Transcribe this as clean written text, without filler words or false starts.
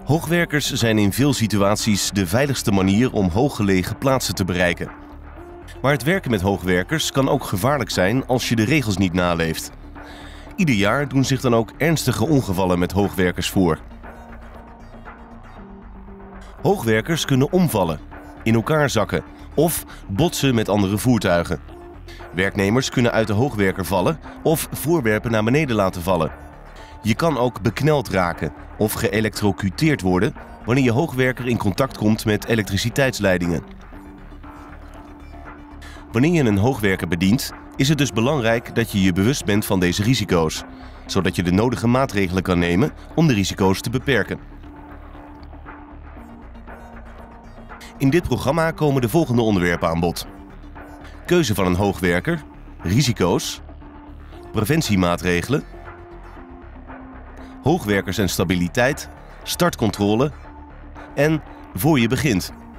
Hoogwerkers zijn in veel situaties de veiligste manier om hooggelegen plaatsen te bereiken. Maar het werken met hoogwerkers kan ook gevaarlijk zijn als je de regels niet naleeft. Ieder jaar doen zich dan ook ernstige ongevallen met hoogwerkers voor. Hoogwerkers kunnen omvallen, in elkaar zakken of botsen met andere voertuigen. Werknemers kunnen uit de hoogwerker vallen of voorwerpen naar beneden laten vallen. Je kan ook bekneld raken of geëlektrocuteerd worden wanneer je hoogwerker in contact komt met elektriciteitsleidingen. Wanneer je een hoogwerker bedient, is het dus belangrijk dat je je bewust bent van deze risico's, zodat je de nodige maatregelen kan nemen om de risico's te beperken. In dit programma komen de volgende onderwerpen aan bod: keuze van een hoogwerker, risico's, preventiemaatregelen, hoogwerkers en stabiliteit, startcontrole en voor je begint.